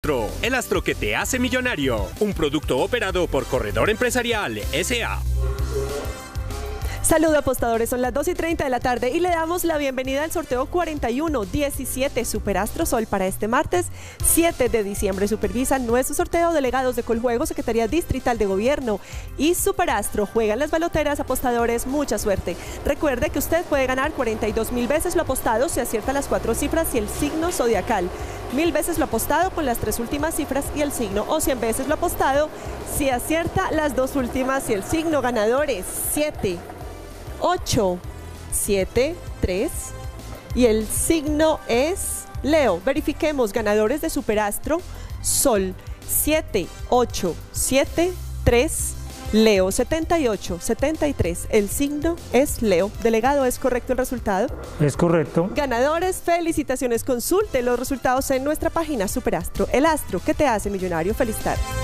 Superastro, el astro que te hace millonario. Un producto operado por Corredor Empresarial S.A. Saludos apostadores, son las 2:30 de la tarde y le damos la bienvenida al sorteo 4117 Superastro Sol para este martes 7 de diciembre. Supervisan nuestro sorteo delegados de Coljuegos, Secretaría Distrital de Gobierno y Superastro. Juegan las baloteras, apostadores, mucha suerte. Recuerde que usted puede ganar 42.000 veces lo apostado si acierta las 4 cifras y el signo zodiacal. 1000 veces lo apostado con las 3 últimas cifras y el signo, o 100 veces lo apostado si acierta las 2 últimas y el signo. Ganadores 7, 8, 7, 3 y el signo es Leo. Verifiquemos ganadores de Superastro Sol 7, 8, 7, 3 Leo 78, 73. El signo es Leo. Delegado, ¿es correcto el resultado? Es correcto. Ganadores, felicitaciones. Consulte los resultados en nuestra página Superastro, el astro que te hace millonario. Feliz tarde.